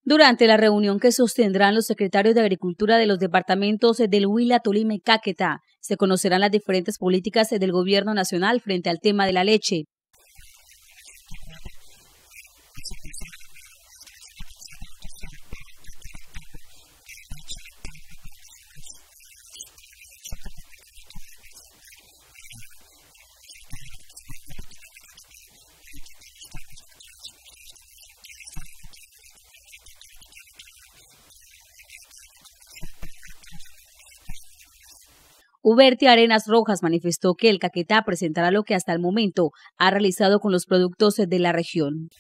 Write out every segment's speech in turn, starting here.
Durante la reunión que sostendrán los secretarios de Agricultura de los departamentos del Huila, Tolima y Caquetá, se conocerán las diferentes políticas del gobierno nacional frente al tema de la leche. Huberti Arenas Rojas manifestó que el Caquetá presentará lo que hasta el momento ha realizado con los productos de la región.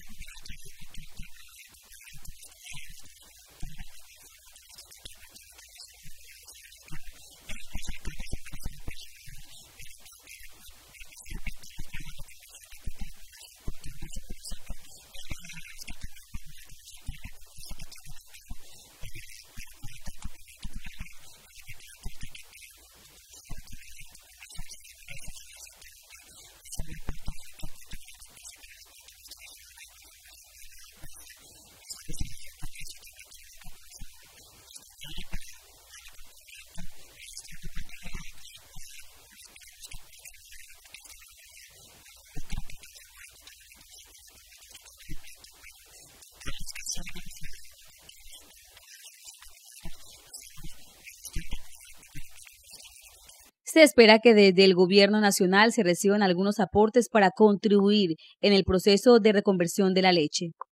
Se espera que desde el gobierno nacional se reciban algunos aportes para contribuir en el proceso de reconversión de la leche.